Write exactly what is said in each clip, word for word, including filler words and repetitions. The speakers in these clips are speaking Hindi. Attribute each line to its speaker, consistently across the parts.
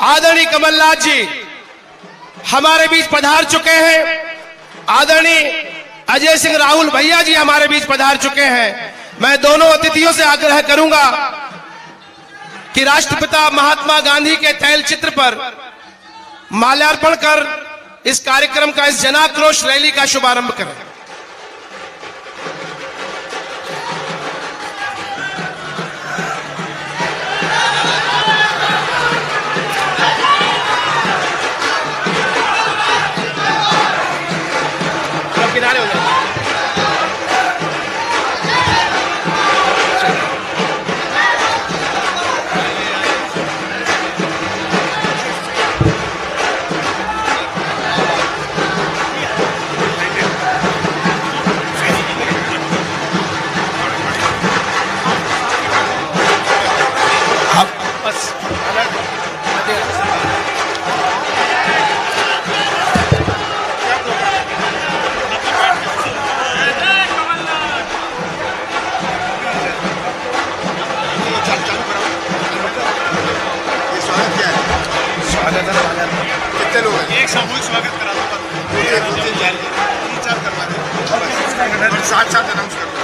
Speaker 1: आदरणीय कमलनाथ जी हमारे बीच पधार चुके हैं। आदरणीय अजय सिंह राहुल भैया जी हमारे बीच पधार चुके हैं। मैं दोनों अतिथियों से आग्रह करूंगा कि राष्ट्रपिता महात्मा गांधी के तैलचित्र पर माल्यार्पण कर इस कार्यक्रम का, इस जनाक्रोश रैली का शुभारंभ करें। किनारे हो जाए। बस
Speaker 2: कितने लोग हैं? एक सामूहिक स्वागत करा दो, तीन चार करवा दो, साथ साथ अनाउंस कर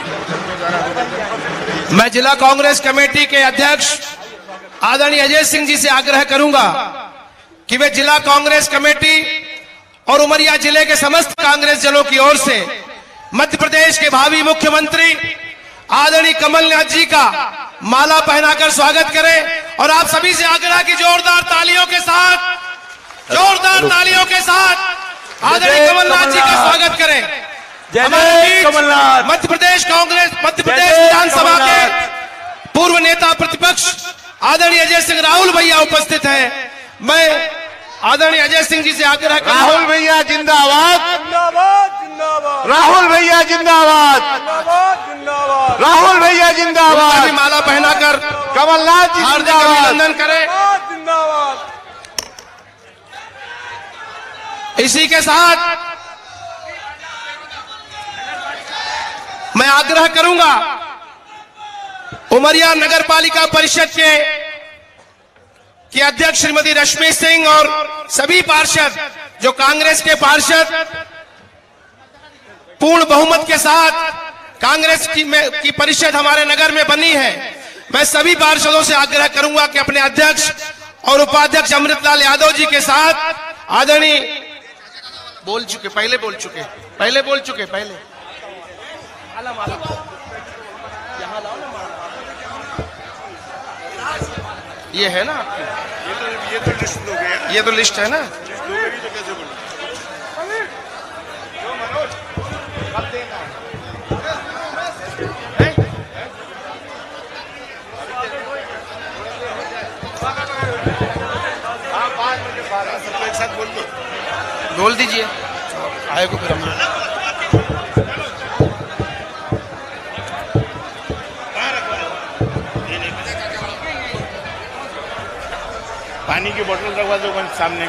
Speaker 2: दो।
Speaker 1: मैं जिला कांग्रेस कमेटी के अध्यक्ष आदरणीय अजय सिंह जी से आग्रह करूंगा कि वे जिला कांग्रेस कमेटी और उमरिया जिले के समस्त कांग्रेस दलों की ओर से मध्य प्रदेश के भावी मुख्यमंत्री आदरणीय कमलनाथ जी का माला पहनाकर स्वागत करें। और आप सभी से आग्रह की जोरदार तालियों के साथ जोरदार तालियों के साथ आदरणीय कमलनाथ जी का स्वागत करें। हमारे बीच मध्य प्रदेश कांग्रेस मध्य प्रदेश विधानसभा के पूर्व नेता प्रतिपक्ष आदरणीय अजय सिंह राहुल भैया उपस्थित हैं। मैं आदरणीय अजय सिंह जी से आग्रह कर
Speaker 2: राहुल भैया जिंदाबाद,
Speaker 3: जिंदाबाद जिंदाबाद,
Speaker 2: राहुल भैया जिंदाबाद,
Speaker 3: जिंदाबाद,
Speaker 2: राहुल भैया जिंदाबाद।
Speaker 1: माला पहनाकर
Speaker 2: कमलनाथ जी
Speaker 1: हार्दिक
Speaker 2: जिंदाबाद,
Speaker 1: अभिनंदन करें।
Speaker 3: जिंदाबाद।
Speaker 1: इसी के साथ मैं आग्रह करूंगा उमरिया नगर पालिका परिषद के की अध्यक्ष श्रीमती रश्मि सिंह और सभी पार्षद जो कांग्रेस के पार्षद पूर्ण बहुमत के साथ कांग्रेस की, में, की परिषद हमारे नगर में बनी है। मैं सभी पार्षदों से आग्रह करूंगा कि अपने अध्यक्ष और उपाध्यक्ष अमृतलाल यादव जी के साथ आदरणीय बोल चुके पहले बोल चुके पहले बोल चुके पहले माला माला यहाँ लाओ ना माला। ये है ना
Speaker 2: ये तो ये तो लिस्ट हो गया,
Speaker 1: ये तो लिस्ट है ना।
Speaker 2: लिस्ट हो गई तो कैसे बोलूं? हाँ पाँच बजे बारह सबको एक साथ बोल दो।
Speaker 1: बोल दीजिए आए को फिर हम
Speaker 2: पानी की बोतल रखवा दो सामने।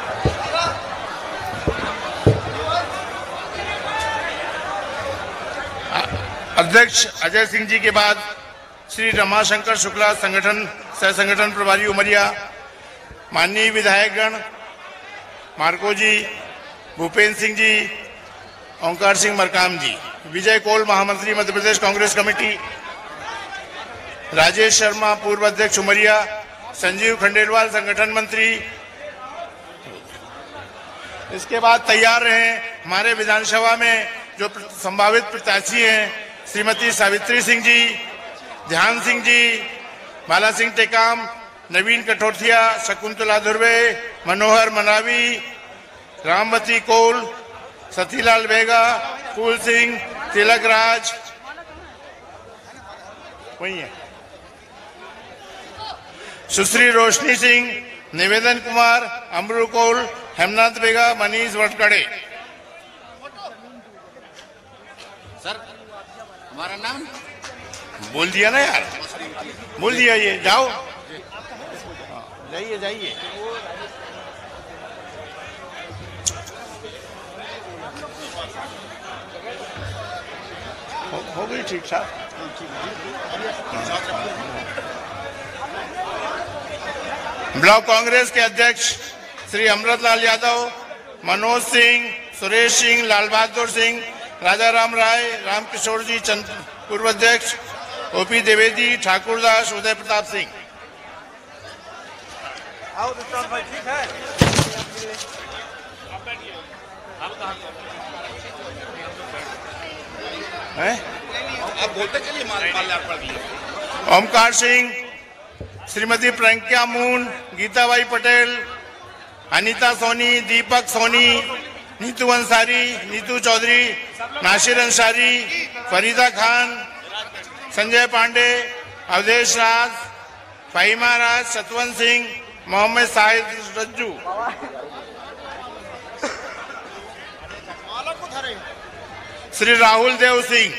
Speaker 2: अध्यक्ष अजय सिंह जी के बाद श्री रमाशंकर शुक्ला संगठन सह संगठन प्रभारी उमरिया, माननीय विधायकगण मार्को जी, भूपेंद्र सिंह जी, ओंकार सिंह मरकाम जी, विजय कोल महामंत्री मध्य प्रदेश कांग्रेस कमेटी, राजेश शर्मा पूर्व अध्यक्ष उमरिया, संजीव खंडेलवाल संगठन मंत्री। इसके बाद तैयार रहे हमारे विधानसभा में जो संभावित प्रत्याशी हैं श्रीमती सावित्री सिंह जी, ध्यान सिंह जी, बाला सिंह टेकाम, नवीन कठोरथिया, शकुंतला धुर्वे, मनोहर मनावी, रामवती कोल, सतीलाल बेगा, फूल सिंह, तिलक राज वही है, सुश्री रोशनी सिंह, निवेदन कुमार, अमरू कोल, हेमनाथ बेगा, मनीष वटकड़े।
Speaker 4: सर हमारा नाम
Speaker 2: बोल दिया ना यार, बोल दिया। ये जाओ जाइए जाइए। हो, हो गई ठीक ठाक। ब्लॉक कांग्रेस के अध्यक्ष श्री अमृतलाल यादव, मनोज सिंह, सुरेश सिंह, लाल बहादुर सिंह, राजा राम राय, रामकिशोर जी चंद पूर्व अध्यक्ष, ओपी द्विवेदी, ठाकुरदास, उदय प्रताप सिंह।
Speaker 3: आओ दुष्यंत भाई, ठीक है।
Speaker 2: हैं?
Speaker 4: आप बोलते चलिए, माल्यार्पण।
Speaker 2: ओमकार सिंह, श्रीमती प्रज्ञा मून, गीताबाई पटेल, अनीता सोनी, दीपक सोनी, नीतू अंसारी, नीतू चौधरी, नासिर अंसारी, फरीदा खान, संजय पांडे, अवधेश राज, फाहिमा राज, सतवंत सिंह, मोहम्मद साहिद रज्जू, श्री राहुल देव सिंह,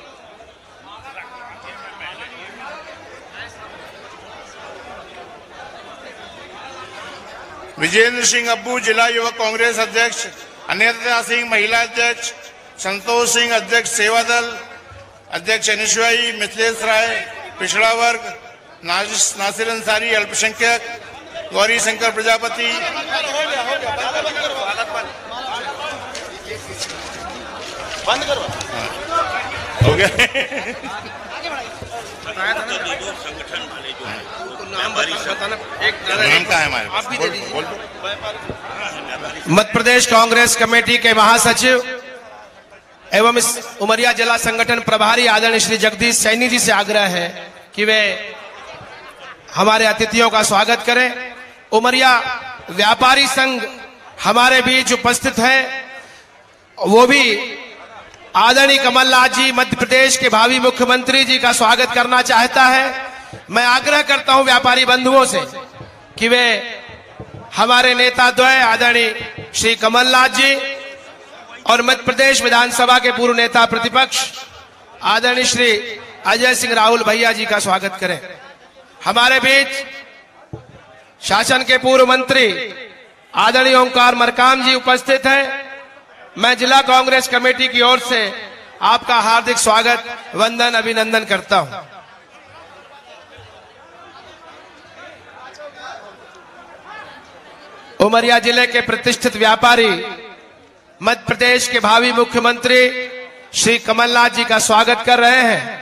Speaker 2: विजेंद्र सिंह अब्बू, जिला युवक कांग्रेस अध्यक्ष, अनिता सिंह, महिला अध्यक्ष, संतोष सिंह, अध्यक्ष सेवा दल, अध्यक्ष अनिश्वाई, मिथिलेश राय, पिछड़ा वर्ग, नासिर अंसारी, अल्पसंख्यक, गौरी शंकर प्रजापति,
Speaker 4: बंद करो।
Speaker 2: हो गया। नाम का है हमारे पास? बोल, बोल, बोल।
Speaker 1: मध्य प्रदेश कांग्रेस कमेटी के महासचिव एवं इस उमरिया जिला संगठन प्रभारी आदरणीय श्री जगदीश सैनी जी से आग्रह है कि वे हमारे अतिथियों का स्वागत करें। उमरिया व्यापारी संघ हमारे बीच उपस्थित है, वो भी आदरणीय कमलनाथ जी, मध्य प्रदेश के भावी मुख्यमंत्री जी का स्वागत करना चाहता है। मैं आग्रह करता हूं व्यापारी बंधुओं से कि वे हमारे नेता द्वय आदरणीय श्री कमलनाथ जी और मध्य प्रदेश विधानसभा के पूर्व नेता प्रतिपक्ष आदरणीय श्री अजय सिंह राहुल भैया जी का स्वागत करें। हमारे बीच शासन के पूर्व मंत्री आदरणीय ओंकार मरकाम जी उपस्थित हैं। मैं जिला कांग्रेस कमेटी की ओर से आपका हार्दिक स्वागत, वंदन, अभिनंदन करता हूं। उमरिया जिले के प्रतिष्ठित व्यापारी मध्य प्रदेश के भावी मुख्यमंत्री श्री कमलनाथ जी का स्वागत कर रहे हैं।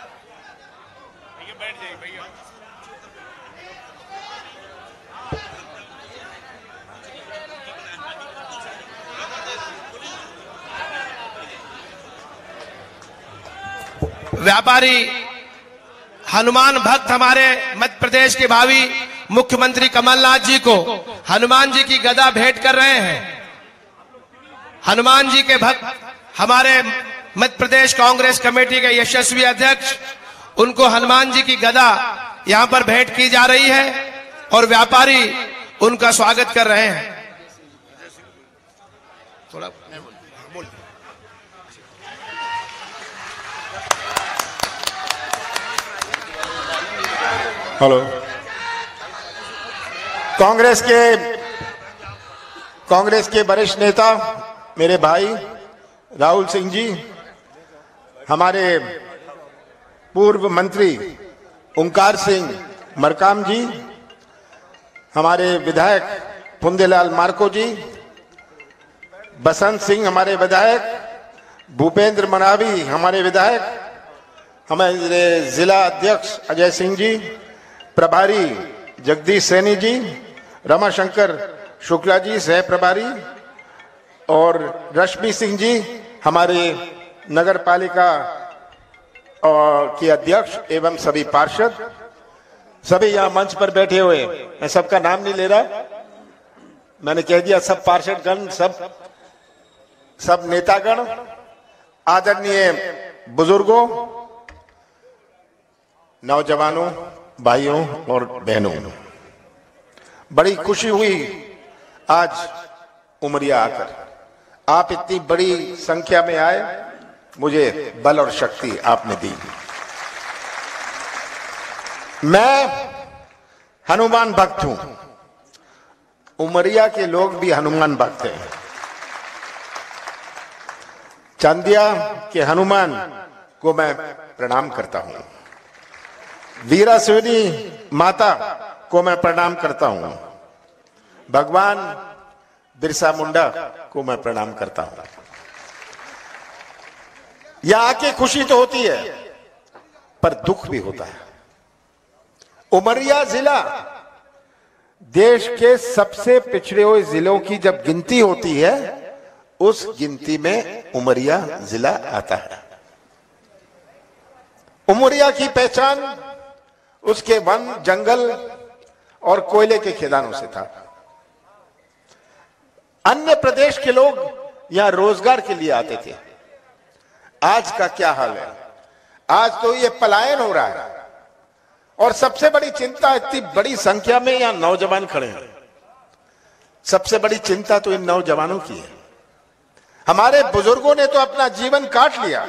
Speaker 1: व्यापारी हनुमान भक्त हमारे मध्य प्रदेश के भावी मुख्यमंत्री कमलनाथ जी को हनुमान जी की गदा भेंट कर रहे हैं। हनुमान जी के भक्त हमारे मध्य प्रदेश कांग्रेस कमेटी के यशस्वी अध्यक्ष, उनको हनुमान जी की गदा यहां पर भेंट की जा रही है और व्यापारी उनका स्वागत कर रहे हैं। थोड़ा
Speaker 5: हेलो। कांग्रेस के कांग्रेस के वरिष्ठ नेता मेरे भाई राहुल सिंह जी, हमारे पूर्व मंत्री ओंकार सिंह मरकाम जी, हमारे विधायक फुंदेलाल मार्को जी, बसंत सिंह हमारे विधायक, भूपेंद्र मनावी हमारे विधायक, हमारे जिला अध्यक्ष अजय सिंह जी, प्रभारी जगदीश सैनी जी, रमाशंकर शुक्ला जी सह प्रभारी, और रश्मि सिंह जी हमारे नगर पालिका के अध्यक्ष एवं सभी पार्षद, सभी यहाँ मंच पर बैठे हुए, मैं सबका नाम नहीं ले रहा, मैंने कह दिया सब पार्षदगण, सब सब नेतागण, आदरणीय बुजुर्गों, नौजवानों, भाइयों और बहनों, बड़ी खुशी हुई आज उमरिया आकर। आप इतनी बड़ी संख्या में आए, मुझे बल और शक्ति आपने दी। मैं हनुमान भक्त हूं, उमरिया के लोग भी हनुमान भक्त हैं। चांदिया के हनुमान को मैं प्रणाम करता हूं। वीरास्वनी माता को मैं प्रणाम करता हूं, भगवान बिरसा मुंडा को मैं प्रणाम करता हूं। यहां आके खुशी तो होती है पर दुख भी होता है। उमरिया जिला देश के सबसे पिछड़े हुए जिलों की जब गिनती होती है उस गिनती में उमरिया जिला आता है। उमरिया की पहचान उसके वन, जंगल और कोयले के खदानों से था। अन्य प्रदेश के लोग यहां रोजगार के लिए आते थे। आज का क्या हाल है? आज तो ये पलायन हो रहा है और सबसे बड़ी चिंता, इतनी बड़ी संख्या में यहां नौजवान खड़े हैं, सबसे बड़ी चिंता तो इन नौजवानों की है। हमारे बुजुर्गों ने तो अपना जीवन काट लिया,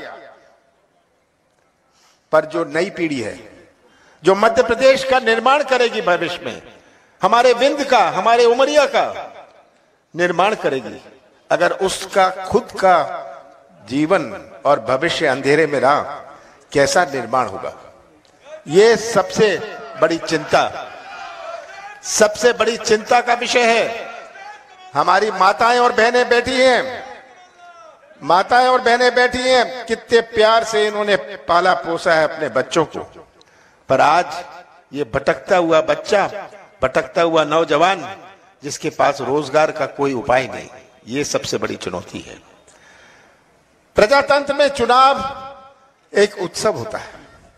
Speaker 5: पर जो नई पीढ़ी है जो मध्य प्रदेश का निर्माण करेगी, भविष्य में हमारे विंध्य का, हमारे उमरिया का निर्माण करेगी, अगर उसका खुद का जीवन और भविष्य अंधेरे में रहा, कैसा निर्माण होगा? ये सबसे बड़ी चिंता, सबसे बड़ी चिंता का विषय है। हमारी माताएं और बहनें बैठी हैं, माताएं और बहनें बैठी हैं, कितने प्यार से इन्होंने पाला पोसा है अपने बच्चों को, पर आज ये भटकता हुआ बच्चा, भटकता हुआ नौजवान जिसके पास रोजगार का कोई उपाय नहीं, ये सबसे बड़ी चुनौती है। प्रजातंत्र में चुनाव एक उत्सव होता है।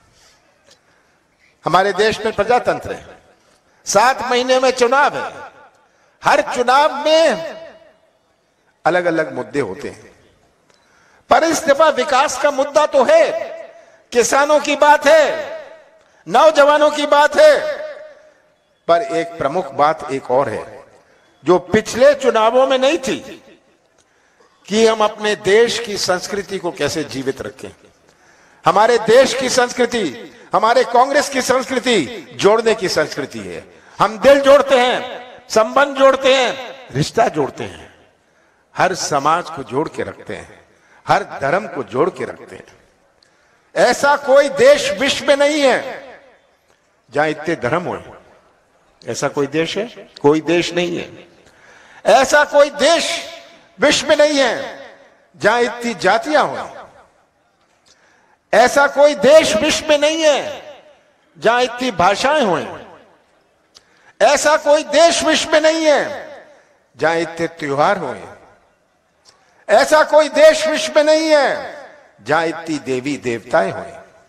Speaker 5: हमारे देश में प्रजातंत्र है, सात महीने में चुनाव है। हर चुनाव में अलग अलग मुद्दे होते हैं, पर इस दफा विकास का मुद्दा तो है, किसानों की बात है, नौजवानों की बात है, पर एक प्रमुख बात एक और है जो पिछले चुनावों में नहीं थी, कि हम अपने देश की संस्कृति को कैसे जीवित रखें। हमारे देश की संस्कृति, हमारे कांग्रेस की संस्कृति जोड़ने की संस्कृति है। हम दिल जोड़ते हैं, संबंध जोड़ते हैं, रिश्ता जोड़ते हैं, हर समाज को जोड़ के रखते हैं, हर धर्म को जोड़ के रखते हैं। ऐसा कोई देश विश्व में नहीं है जहां इतने धर्म हो। ऐसा कोई देश है? कोई देश नहीं है। ऐसा कोई देश विश्व में नहीं है जहां इतनी जातियां हो। ऐसा कोई देश विश्व में नहीं है जहां इतनी भाषाएं हो। ऐसा कोई देश विश्व में नहीं है जहां इतने त्योहार हो। ऐसा कोई देश विश्व में नहीं है जहां इतनी देवी देवताएं हो।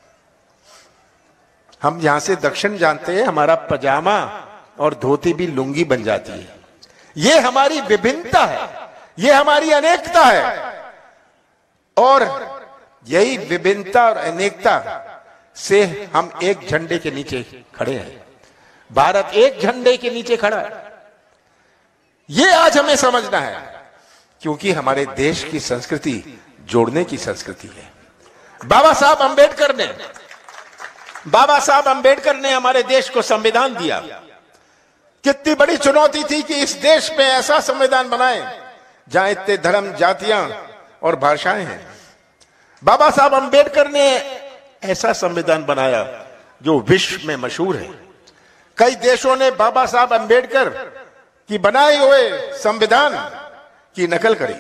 Speaker 5: हम यहां से दक्षिण जानते हैं, हमारा पजामा और धोती भी लुंगी बन जाती है। ये हमारी विभिन्नता है, ये हमारी अनेकता है, और यही विभिन्नता और अनेकता से हम एक झंडे के नीचे खड़े हैं। भारत एक झंडे के नीचे खड़ा है। ये आज हमें समझना है, क्योंकि हमारे देश की संस्कृति जोड़ने की संस्कृति है। बाबा साहब अंबेडकर ने बाबा साहब अंबेडकर ने हमारे देश को संविधान दिया। कितनी बड़ी चुनौती थी कि इस देश में ऐसा संविधान बनाए जहां इतने धर्म, जातियां और भाषाएं हैं। बाबा साहब अंबेडकर ने ऐसा संविधान बनाया जो विश्व में मशहूर है। कई देशों ने बाबा साहब अंबेडकर की बनाए हुए संविधान की नकल करी,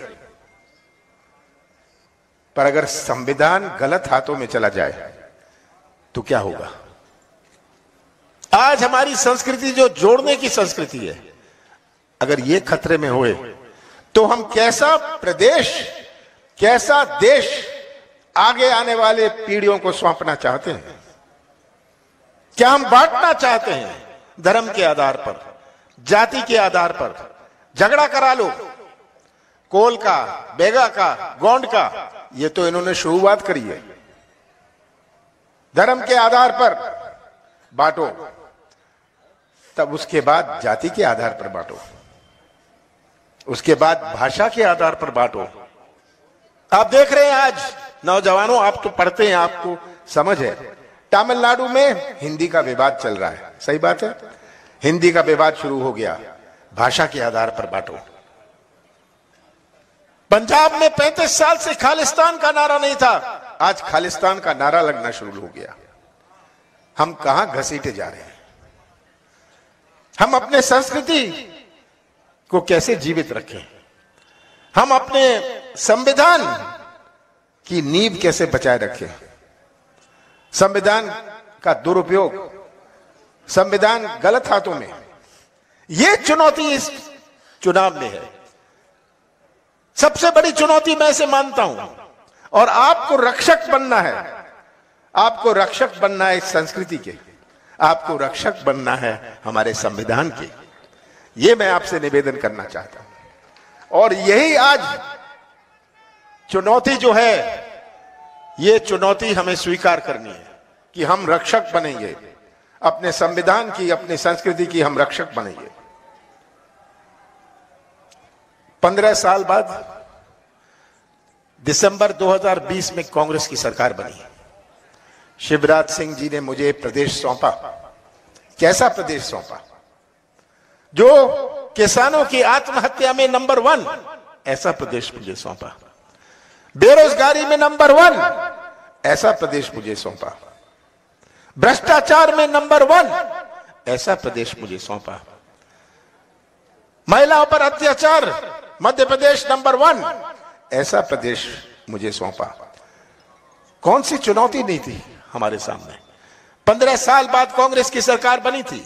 Speaker 5: पर अगर संविधान गलत हाथों में चला जाए तो क्या होगा? आज हमारी संस्कृति जो जोड़ने की संस्कृति है, अगर ये खतरे में होए तो हम कैसा प्रदेश, कैसा देश आगे आने वाले पीढ़ियों को सौंपना चाहते हैं? क्या हम बांटना चाहते हैं धर्म के आधार पर, जाति के आधार पर? झगड़ा करा लो, कोल का, बेगा का, गोंड का, ये तो इन्होंने शुरुआत करी है। धर्म के आधार पर बांटो, तब उसके बाद जाति के आधार पर बांटो, उसके बाद भाषा के आधार पर बांटो। आप देख रहे हैं आज नौजवानों, आप तो पढ़ते हैं, आपको समझ है, तमिलनाडु में हिंदी का विवाद चल रहा है। सही बात है, हिंदी का विवाद शुरू हो गया, भाषा के आधार पर बांटो। पंजाब में पैंतीस साल से खालिस्तान का नारा नहीं था, आज खालिस्तान का नारा लगना शुरू हो गया। हम कहां घसीटे जा रहे हैं? हम अपने संस्कृति को कैसे जीवित रखें, हम अपने संविधान की नींव कैसे बचाए रखें, संविधान का दुरुपयोग, संविधान गलत हाथों में, यह चुनौती इस चुनाव में है। सबसे बड़ी चुनौती मैं इसे मानता हूं। और आपको रक्षक बनना है, आपको रक्षक बनना है इस संस्कृति के, आपको रक्षक बनना है हमारे संविधान के। यह मैं आपसे निवेदन करना चाहता हूं। और यही आज चुनौती जो है, यह चुनौती हमें स्वीकार करनी है कि हम रक्षक बनेंगे अपने संविधान की, अपनी संस्कृति की हम रक्षक बनेंगे। पंद्रह साल बाद दिसंबर दो हज़ार बीस में कांग्रेस की सरकार बनी। शिवराज सिंह जी ने मुझे प्रदेश सौंपा। कैसा प्रदेश सौंपा? जो किसानों की आत्महत्या में नंबर वन, ऐसा प्रदेश मुझे सौंपा। बेरोजगारी में नंबर वन, ऐसा प्रदेश मुझे सौंपा। भ्रष्टाचार में नंबर वन, ऐसा प्रदेश मुझे सौंपा। महिलाओं पर अत्याचार मध्य प्रदेश नंबर वन, ऐसा प्रदेश मुझे सौंपा। कौन सी चुनौती नहीं थी हमारे सामने? पंद्रह साल बाद कांग्रेस की सरकार बनी थी।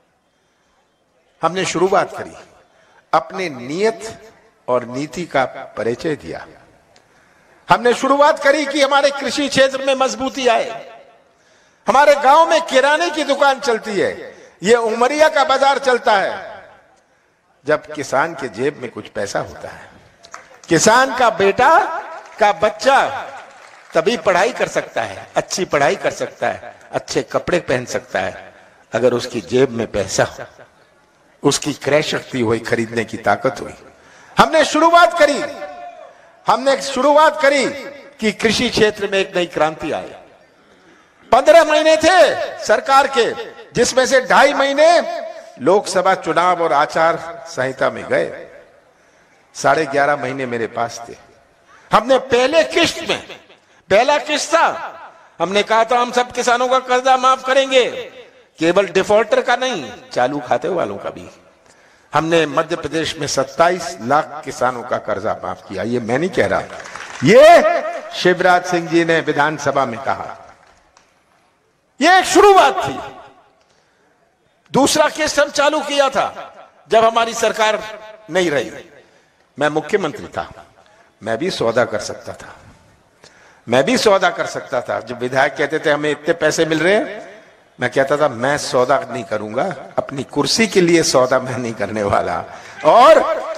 Speaker 5: हमने शुरुआत करी, अपने नियत और नीति का परिचय दिया। हमने शुरुआत करी कि हमारे कृषि क्षेत्र में मजबूती आए। हमारे गांव में किराने की दुकान चलती है, यह उमरिया का बाजार चलता है जब किसान के जेब में कुछ पैसा होता है। किसान का बेटा का बच्चा तभी पढ़ाई कर सकता है, अच्छी पढ़ाई कर सकता है, अच्छे कपड़े पहन सकता है, अगर उसकी जेब में पैसा हो, उसकी क्रय शक्ति हुई, खरीदने की ताकत हुई। हमने शुरुआत करी हमने शुरुआत करी कि कृषि क्षेत्र में एक नई क्रांति आए। पंद्रह महीने थे सरकार के, जिसमें से ढाई महीने लोकसभा चुनाव और आचार संहिता में गए। साढ़े ग्यारह महीने मेरे पास थे। हमने पहले किश्त में, पहला किश्त था, हमने कहा था हम सब किसानों का कर्जा माफ करेंगे, केवल डिफॉल्टर का नहीं, चालू खाते वालों का भी। हमने मध्य प्रदेश में सत्ताईस लाख किसानों का कर्जा माफ किया। ये मैं नहीं कह रहा, ये शिवराज सिंह जी ने विधानसभा में कहा। ये एक शुरुआत थी। दूसरा किश्त हम चालू किया था जब हमारी सरकार नहीं रही। मैं मुख्यमंत्री था, मैं भी सौदा कर सकता था, मैं भी सौदा कर सकता था। जब विधायक कहते थे हमें इतने पैसे मिल रहे हैं, मैं कहता था मैं सौदा नहीं करूंगा, अपनी कुर्सी के लिए सौदा मैं नहीं करने वाला। और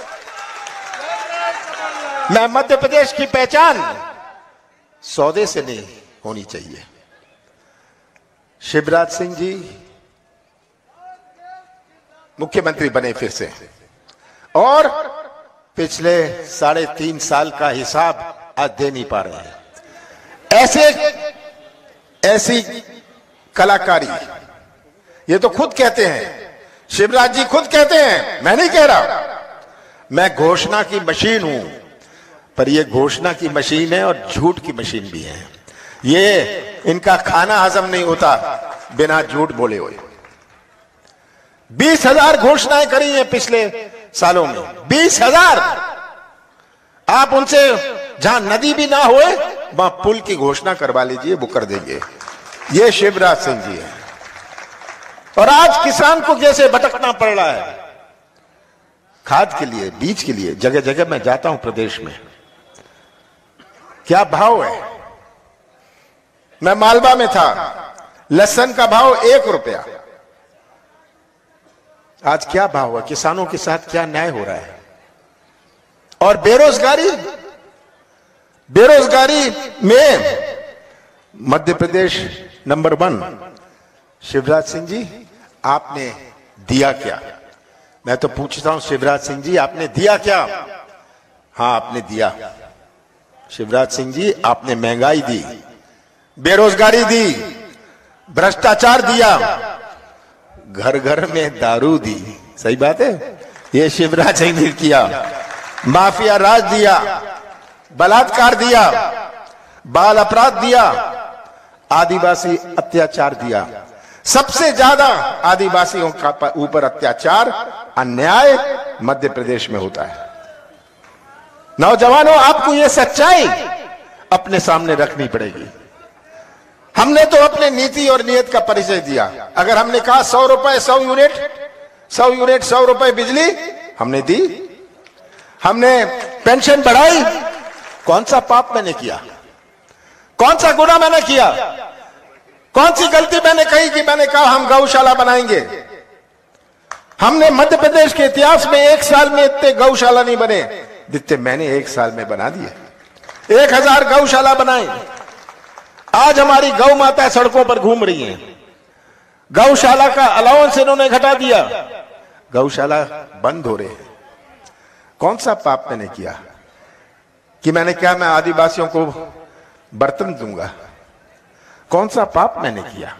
Speaker 5: मैं मध्य प्रदेश की पहचान सौदे से नहीं होनी चाहिए। शिवराज सिंह जी मुख्यमंत्री बने फिर से, और पिछले साढ़े तीन साल का हिसाब आज दे नहीं पा रहे हैं। ऐसे ऐसी कलाकारी, ये तो खुद कहते हैं, शिवराज जी खुद कहते हैं, मैं नहीं कह रहा। मैं घोषणा की मशीन हूं, पर ये घोषणा की मशीन है और झूठ की मशीन भी है। ये इनका खाना हजम नहीं होता बिना झूठ बोले हुए। बीस हजार घोषणाएं करी हैं पिछले सालों में, बीस हजार। आप उनसे जहां नदी भी ना होए वहां पुल की घोषणा करवा लीजिए, वो कर देंगे। ये शिवराज सिंह जी है। और आज किसान को कैसे भटकना पड़ रहा है खाद के लिए, बीज के लिए। जगह जगह मैं जाता हूं प्रदेश में, क्या भाव है। मैं मालवा में था, लहसुन का भाव एक रुपया, आज क्या भाव है। किसानों के साथ क्या न्याय हो रहा है। और बेरोजगारी, बेरोजगारी में मध्य प्रदेश नंबर वन। शिवराज सिंह जी आपने दिया क्या? मैं तो पूछता हूं शिवराज सिंह जी आपने दिया क्या? हां आपने दिया। शिवराज सिंह जी आपने महंगाई दी, बेरोजगारी दी, भ्रष्टाचार दिया, घर घर में दारू दी। सही बात है, ये शिवराज सिंह ने किया। माफिया राज दिया, बलात्कार दिया, बाल अपराध दिया, आदिवासी अत्याचार दिया, सबसे ज्यादा आदिवासियों का ऊपर अत्याचार, अन्याय मध्य प्रदेश में होता है। नौजवानों, आपको यह सच्चाई अपने सामने रखनी पड़ेगी। हमने तो अपने नीति और नियत का परिचय दिया। अगर हमने कहा सौ रुपए सौ यूनिट सौ यूनिट सौ रुपए बिजली, हमने दी। हमने पेंशन बढ़ाई। कौन सा पाप मैंने किया? कौन सा गुनाह मैंने किया? कौन सी गलती मैंने कही कि मैंने कहा हम गौशाला बनाएंगे? हमने मध्य प्रदेश के इतिहास में एक साल में इतने गौशाला नहीं बने जितने मैंने एक साल में बना दिए। एक हजार गौशाला बनाए। आज हमारी गौ माता सड़कों पर घूम रही हैं। गौशाला का अलाउंस इन्होंने घटा दिया। गौशाला बंद हो रहे हैं। कौन सा पाप मैंने किया कि मैंने क्या मैं आदिवासियों को बर्तन दूंगा? कौन सा पाप मैंने किया?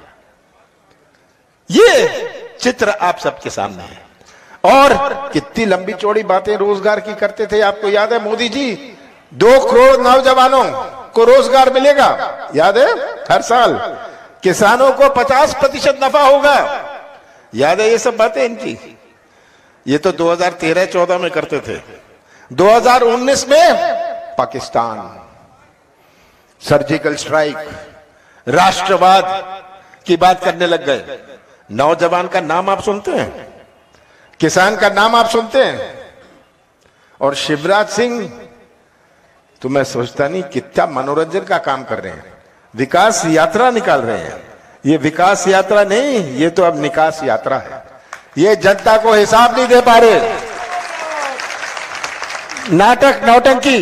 Speaker 5: ये चित्र आप सबके सामने है। और कितनी लंबी चौड़ी बातें रोजगार की करते थे। आपको याद है मोदी जी, दो करोड़ नौजवानों को रोजगार मिलेगा, याद है? हर साल किसानों को पचास प्रतिशत नफा होगा, याद है ये सब बातें इनकी? ये तो दो हज़ार तेरह चौदह में करते थे। दो हज़ार उन्नीस में पाकिस्तान, सर्जिकल स्ट्राइक, राष्ट्रवाद की बात करने लग गए। नौजवान का नाम आप सुनते हैं? किसान का नाम आप सुनते हैं? और शिवराज सिंह, तो मैं सोचता नहीं कितना मनोरंजन का काम कर रहे हैं। विकास यात्रा निकाल रहे हैं। ये विकास यात्रा नहीं, ये तो अब निकास यात्रा है। ये जनता को हिसाब नहीं दे पा रहे। नाटक नौटंकी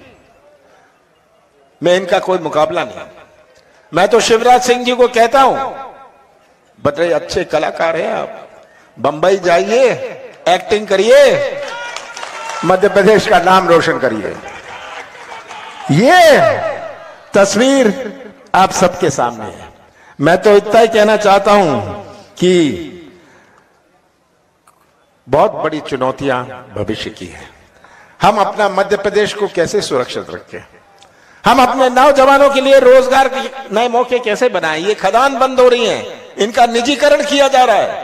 Speaker 5: में इनका कोई मुकाबला नहीं। मैं तो शिवराज सिंह जी को कहता हूं, बड़े अच्छे कलाकार हैं आप, बंबई जाइए, एक्टिंग करिए, मध्य प्रदेश का नाम रोशन करिए। ये तस्वीर आप सबके सामने है। मैं तो इतना ही कहना चाहता हूं कि बहुत बड़ी चुनौतियां भविष्य की है। हम अपना मध्य प्रदेश को कैसे सुरक्षित रखें? हम अपने नौजवानों के लिए रोजगार के नए मौके कैसे बनाएं? ये खदान बंद हो रही हैं, इनका निजीकरण किया जा रहा है।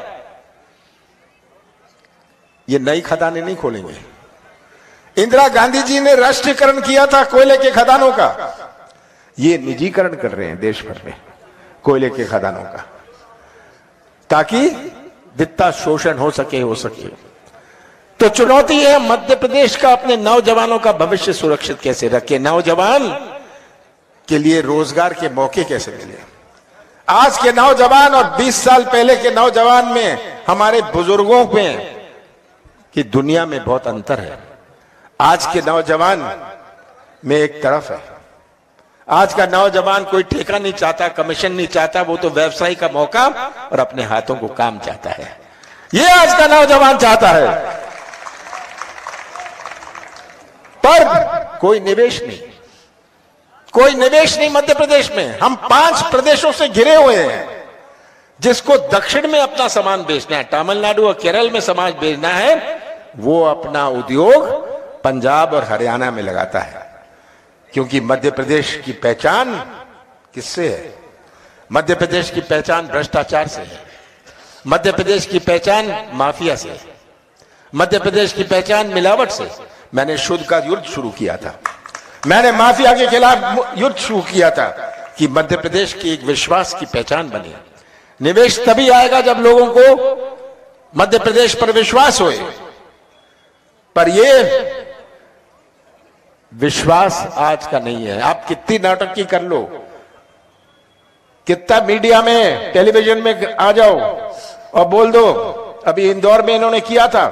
Speaker 5: ये नई खदानें नहीं खोलेंगे। इंदिरा गांधी जी ने राष्ट्रीयकरण किया था कोयले के खदानों का। ये निजीकरण कर रहे हैं देश भर में कोयले के खदानों का, ताकि जितना शोषण हो सके हो सके। तो चुनौती है मध्य प्रदेश का अपने नौजवानों का भविष्य सुरक्षित कैसे रखे, नौजवान के लिए रोजगार के मौके कैसे मिले। आज के नौजवान और बीस साल पहले के नौजवान में, हमारे बुजुर्गों में कि दुनिया में बहुत अंतर है। आज के नौजवान में एक तरफ है, आज का नौजवान कोई ठेका नहीं चाहता, कमीशन नहीं चाहता, वो तो व्यवसाय का मौका और अपने हाथों को काम चाहता है। ये आज का नौजवान चाहता है। पर कोई निवेश नहीं, कोई निवेश नहीं मध्य प्रदेश में। हम पांच प्रदेशों से घिरे हुए हैं। जिसको दक्षिण में अपना सामान बेचना है, तमिलनाडु और केरल में सामान बेचना है, वो अपना उद्योग पंजाब और हरियाणा में लगाता है। क्योंकि मध्य प्रदेश की पहचान किससे है? मध्य प्रदेश की पहचान भ्रष्टाचार से है। मध्य प्रदेश की पहचान माफिया से है। मध्य प्रदेश की पहचान मिलावट से। मैंने शुद्ध का युद्ध शुरू किया था, मैंने माफिया के खिलाफ युद्ध शुरू किया था कि मध्य प्रदेश की एक विश्वास की पहचान बने। निवेश तभी आएगा जब लोगों को मध्य प्रदेश पर विश्वास होए। पर ये विश्वास आज का नहीं है। आप कितनी नाटकी कर लो, कितना मीडिया में, टेलीविजन में आ जाओ और बोल दो, अभी इंदौर में इन्होंने किया था,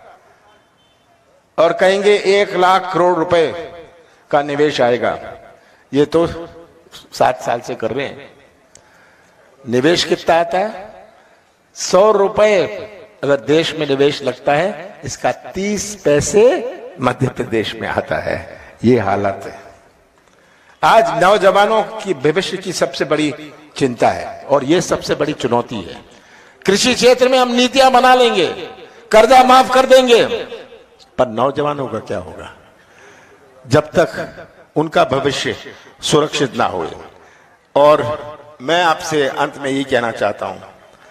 Speaker 5: और कहेंगे एक लाख करोड़ रुपए का निवेश आएगा। ये तो सात साल से कर रहे हैं। निवेश कितना आता है? सौ रुपए अगर देश में निवेश लगता है, इसका तीस पैसे मध्य प्रदेश में आता है। ये हालत है। आज नौजवानों की भविष्य की सबसे बड़ी चिंता है और ये सबसे बड़ी चुनौती है। कृषि क्षेत्र में हम नीतियां बना लेंगे, कर्जा माफ कर देंगे, पर नौजवानों का क्या होगा जब तक उनका भविष्य सुरक्षित ना हो। और मैं आपसे अंत में यही कहना चाहता हूं,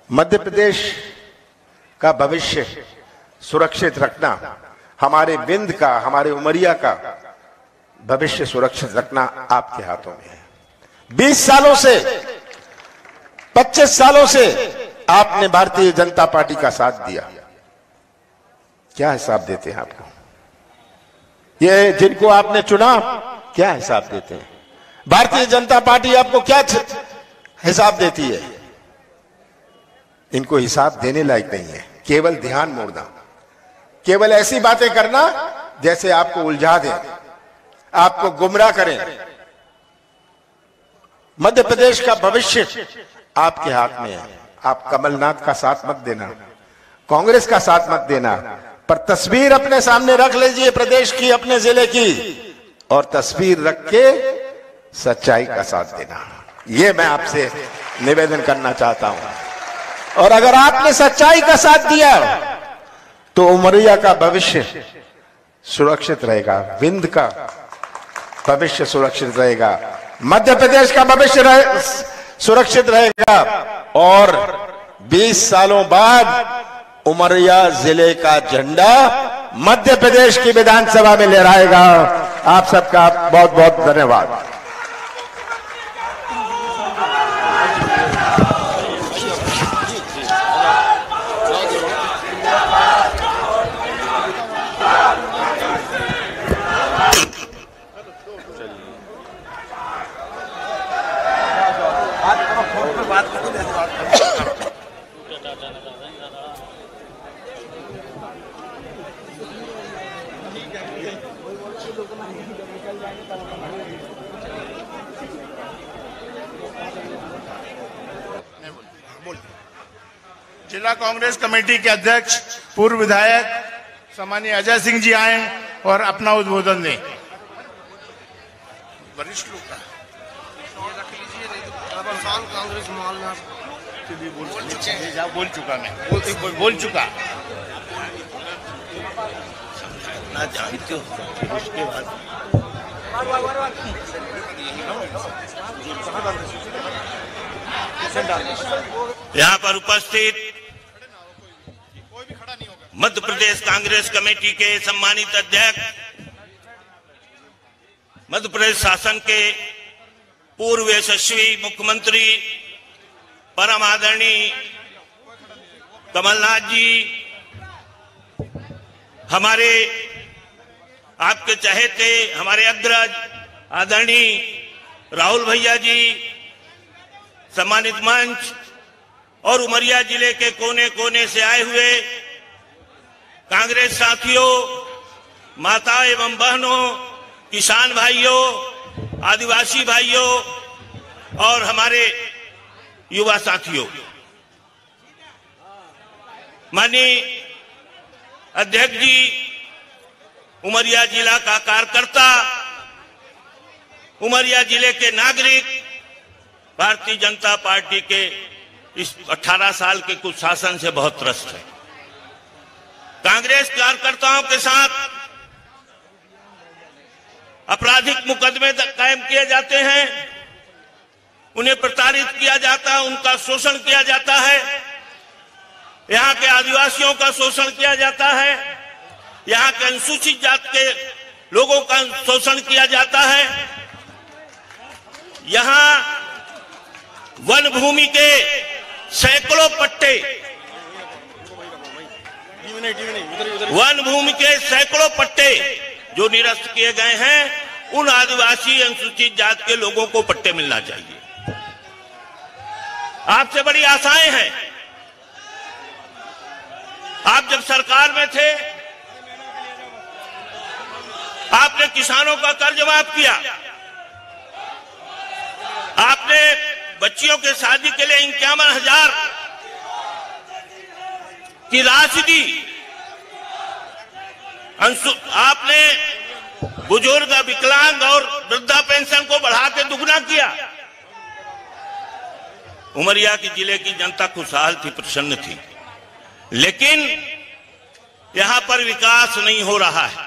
Speaker 5: मध्य प्रदेश का भविष्य सुरक्षित रखना, हमारे विंध्य का, हमारे उमरिया का भविष्य सुरक्षित रखना आपके हाथों में है। बीस सालों से, पच्चीस सालों से आपने भारतीय जनता पार्टी का साथ दिया। क्या हिसाब देते हैं आपको? ये जिनको आपने चुना, क्या हिसाब देते हैं? भारतीय जनता पार्टी आपको क्या हिसाब देती है? इनको हिसाब देने लायक नहीं है। केवल ध्यान मोड़ना, केवल ऐसी बातें करना जैसे आपको उलझा दें, आपको गुमराह करें। मध्य प्रदेश का भविष्य आपके हाथ में है। आप कमलनाथ का साथ मत देना, कांग्रेस का साथ मत देना, पर तस्वीर अपने सामने रख लीजिए प्रदेश की, अपने जिले की, और तस्वीर रख के सच्चाई का साथ देना। यह मैं आपसे निवेदन करना चाहता हूं। और अगर आपने सच्चाई का साथ दिया तो उमरिया का भविष्य सुरक्षित रहेगा, विंध्य का भविष्य सुरक्षित रहेगा, मध्य प्रदेश का भविष्य रहे, सुरक्षित रहेगा। और बीस सालों बाद उमरिया जिले का झंडा मध्य प्रदेश की विधानसभा में लहराएगा। आप सबका बहुत बहुत धन्यवाद।
Speaker 2: जिला कांग्रेस कमेटी के अध्यक्ष पूर्व विधायक सम्मानीय अजय सिंह जी आए और अपना उद्बोधन दें। वरिष्ठ लोग का कांग्रेस बोल चुका, मैं बोल, बोल चुका ना जानते हो। उसके बाद
Speaker 4: यहाँ पर उपस्थित मध्य प्रदेश कांग्रेस कमेटी के सम्मानित अध्यक्ष, मध्य प्रदेश शासन के पूर्व यशस्वी मुख्यमंत्री परम आदरणीय कमलनाथ जी, हमारे आपके चहेते हमारे अग्रज आदरणीय राहुल भैया जी, सम्मानित मंच और उमरिया जिले के कोने कोने से आए हुए कांग्रेस साथियों, माता एवं बहनों, किसान भाइयों, आदिवासी भाइयों और हमारे युवा साथियों, माननीय अध्यक्ष जी, उमरिया जिला का कार्यकर्ता, उमरिया जिले के नागरिक, भारतीय जनता पार्टी के इस अठारह साल के कुछ शासन से बहुत त्रस्त है। कांग्रेस कार्यकर्ताओं के साथ आपराधिक मुकदमे कायम किए जाते हैं, उन्हें प्रताड़ित किया जाता है, उनका शोषण किया जाता है, यहाँ के आदिवासियों का शोषण किया जाता है, यहाँ के अनुसूचित जाति के लोगों का शोषण किया जाता है। यहाँ वन भूमि के सैकड़ों पट्टे, वन भूमि के सैकड़ों पट्टे जो निरस्त किए गए हैं, उन आदिवासी अनुसूचित जाति के लोगों को पट्टे मिलना चाहिए। आपसे बड़ी आशाएं हैं। आप जब सरकार में थे, आपने किसानों का कर्ज माफ किया, आपने बच्चियों के शादी के लिए इक्यावन हजार की राशि दी, आपने बुजुर्ग, विकलांग और वृद्धा पेंशन को बढ़ा के दुगना किया। उमरिया के जिले की जनता खुशहाल थी, प्रसन्न थी, लेकिन यहां पर विकास नहीं हो रहा है।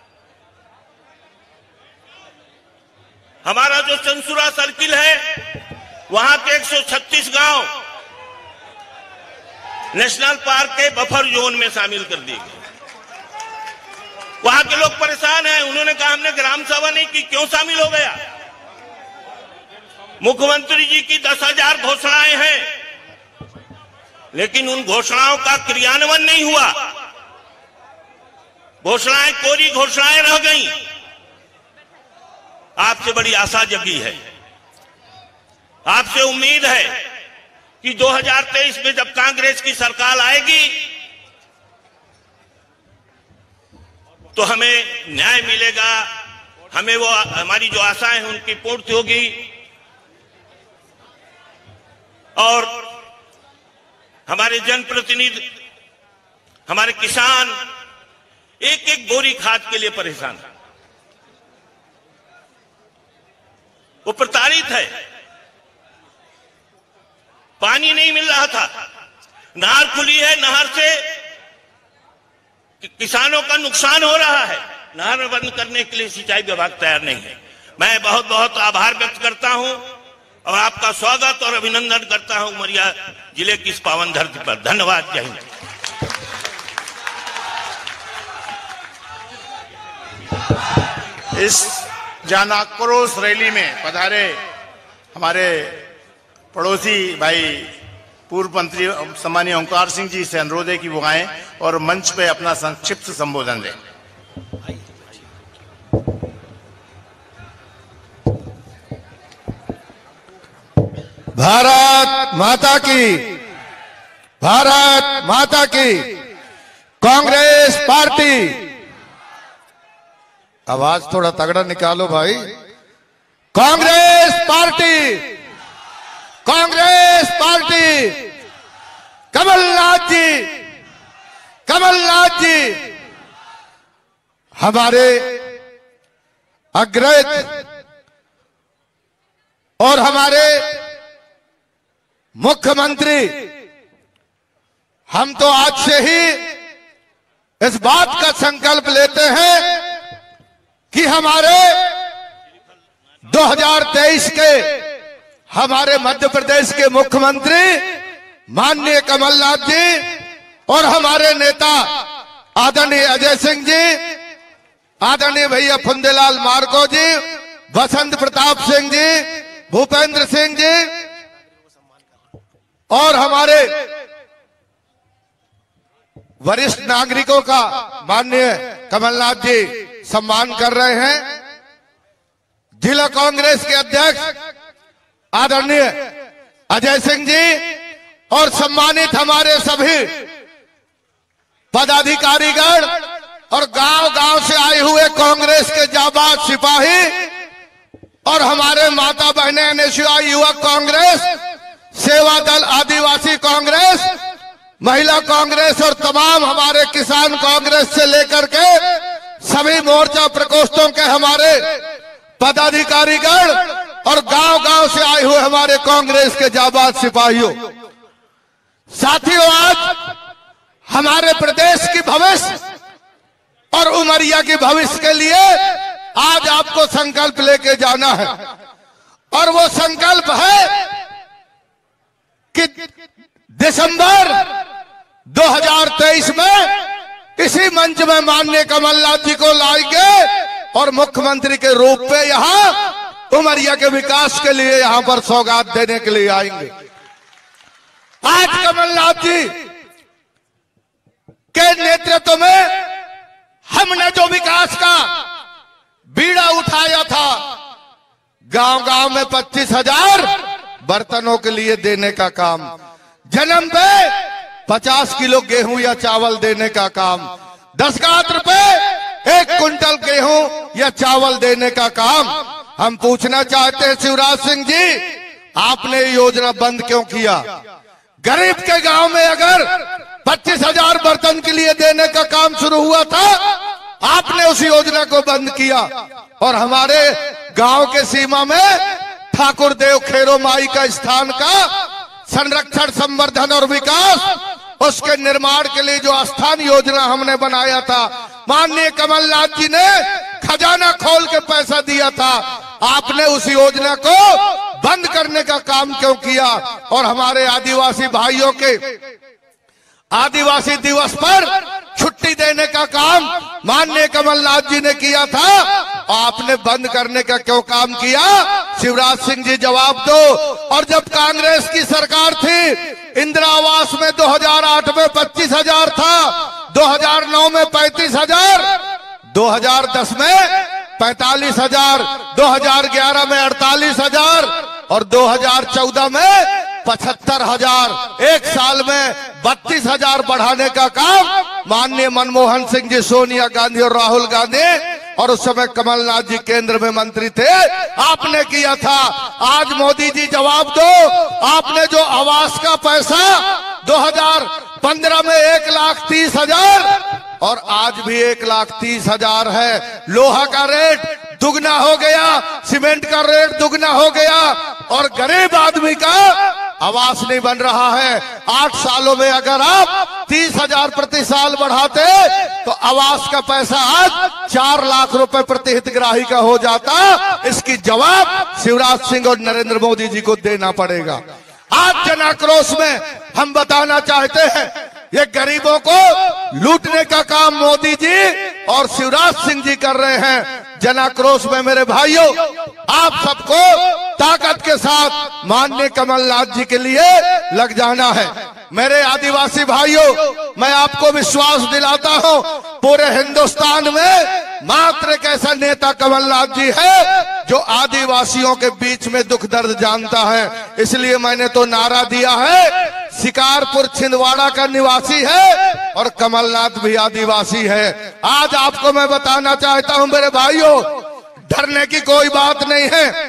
Speaker 4: हमारा जो चंसुरा सर्किल है, वहां के एक सौ छत्तीस गांव नेशनल पार्क के बफर जोन में शामिल कर दिए गए। वहां के लोग परेशान हैं। उन्होंने कहा हमने ग्राम सभा नहीं की, क्यों शामिल हो गया? मुख्यमंत्री जी की दस हजार घोषणाएं हैं, लेकिन उन घोषणाओं का क्रियान्वयन नहीं हुआ। घोषणाएं कोरी घोषणाएं रह गई। आपसे बड़ी आशा जगी है, आपसे उम्मीद है कि दो हज़ार तेईस में जब कांग्रेस की सरकार आएगी तो हमें न्याय मिलेगा, हमें वो हमारी जो आशाएं हैं उनकी पूर्ति होगी और हमारे जनप्रतिनिधि, हमारे किसान एक एक बोरी खाद के लिए परेशान है। वो प्रताड़ित है, पानी नहीं मिल रहा था, नहर खुली है, नहर से किसानों का नुकसान हो रहा है, नहर बंद करने के लिए सिंचाई विभाग तैयार नहीं है। मैं बहुत बहुत आभार व्यक्त करता हूं और आपका स्वागत और अभिनंदन करता हूं उमरिया जिले की इस पावन धरती पर। धन्यवाद। जय हिंद।
Speaker 2: इस जन आक्रोश रैली में पधारे हमारे पड़ोसी भाई पूर्व मंत्री सम्मानीय ओंकार सिंह जी से अनुरोध है कि वो आए और मंच पे अपना संक्षिप्त संबोधन दें।
Speaker 1: भारत माता की, भारत माता की। कांग्रेस पार्टी, आवाज थोड़ा तगड़ा निकालो भाई। Congress party, Congress party. कमलनाथ जी, कमलनाथ जी हमारे अग्रज और हमारे मुख्यमंत्री, हम तो आज से ही इस बात का संकल्प लेते हैं कि हमारे दो हज़ार तेईस के हमारे मध्य प्रदेश के मुख्यमंत्री माननीय कमलनाथ जी और हमारे नेता आदरणीय अजय सिंह जी, आदरणीय भैया फुंदेलाल मार्को जी, बसंत प्रताप सिंह जी, भूपेंद्र सिंह जी और हमारे वरिष्ठ नागरिकों का माननीय कमलनाथ जी सम्मान कर रहे हैं। जिला कांग्रेस के अध्यक्ष आदरणीय अजय सिंह जी और सम्मानित हमारे सभी पदाधिकारीगण और गांव गांव से आए हुए कांग्रेस के जाबाज सिपाही और हमारे माता बहनें एनएसयूआई युवा कांग्रेस, सेवा दल आदिवासी कांग्रेस, महिला कांग्रेस और तमाम हमारे किसान कांग्रेस से लेकर के सभी मोर्चा प्रकोष्ठों के हमारे पदाधिकारीगण और गांव गांव से आए हुए हमारे कांग्रेस के जाबाज सिपाहियों, साथियों, आज हमारे प्रदेश की भविष्य और उमरिया की भविष्य के लिए आज आपको संकल्प लेके जाना है और वो संकल्प है कि दिसंबर दो हज़ार तेईस में इसी मंच में माननीय कमलनाथ जी को लाएंगे और मुख्यमंत्री के रूप में यहां उमरिया के विकास के लिए यहां पर सौगात देने के लिए आएंगे। आज कमलनाथ जी के नेतृत्व में हमने जो विकास का बीड़ा उठाया था, गांव गांव में पच्चीस हजार बर्तनों के लिए देने का काम, जन्म पे पचास किलो गेहूं या चावल देने का काम, दस लाख रुपए एक कुंटल गेहूं या चावल देने का काम। हम पूछना चाहते हैं शिवराज सिंह जी, आपने योजना बंद क्यों किया? गरीब के गांव में अगर पच्चीस हजार बर्तन के लिए देने का काम शुरू हुआ था, आपने उस योजना को बंद किया और हमारे गांव के सीमा में ठाकुर देव खेरो माई का स्थान का संरक्षण, संवर्धन और विकास, उसके निर्माण के लिए जो स्थान योजना हमने बनाया था, माननीय कमलनाथ जी ने खजाना खोल के पैसा दिया था, आपने उस योजना को बंद करने का काम क्यों किया? और हमारे आदिवासी भाइयों के आदिवासी दिवस पर छुट्टी देने का काम माननीय कमलनाथ जी ने किया था, आपने बंद करने का क्यों काम किया? शिवराज सिंह जी जवाब दो। और जब कांग्रेस की सरकार थी, इंदिरा आवास में दो हज़ार आठ में पच्चीस हजार था, दो हज़ार नौ में पैंतीस हजार, दो हज़ार दस में पैंतालीस हजार, दो हज़ार ग्यारह में अड़तालीस हजार और दो हज़ार चौदह में पचहत्तर हजार। एक साल में बत्तीस हजार बढ़ाने का काम माननीय मनमोहन सिंह जी, सोनिया गांधी और राहुल गांधी और उस समय कमलनाथ जी केंद्र में मंत्री थे, आपने किया था। आज मोदी जी जवाब दो, आपने जो आवास का पैसा दो हज़ार पंद्रह में एक लाख तीस हजार और आज भी एक लाख तीस हजार है। लोहा का रेट दुगना हो गया, सीमेंट का रेट दुगना हो गया और गरीब आदमी का आवास नहीं बन रहा है। आठ सालों में अगर आप तीस हजार प्रति साल बढ़ाते तो आवास का पैसा आज चार लाख रुपए प्रति हितग्राही का हो जाता। इसकी जवाब शिवराज सिंह और नरेंद्र मोदी जी को देना पड़ेगा। आज जन आक्रोश में हम बताना चाहते हैं, ये गरीबों को लूटने का काम मोदी जी और शिवराज सिंह जी कर रहे हैं। जन आक्रोश में मेरे भाइयों, आप सबको ताकत के साथ माननीय कमलनाथ जी के लिए लग जाना है। मेरे आदिवासी भाइयों, मैं आपको विश्वास दिलाता हूं, पूरे हिंदुस्तान में मात्र एक ऐसा नेता कमलनाथ जी है जो आदिवासियों के बीच में दुख दर्द जानता है। इसलिए मैंने तो नारा दिया है, शिकारपुर छिंदवाड़ा का निवासी है और कमलनाथ भी आदिवासी है। आज आपको मैं बताना चाहता हूं मेरे भाइयों, डरने की कोई बात नहीं है।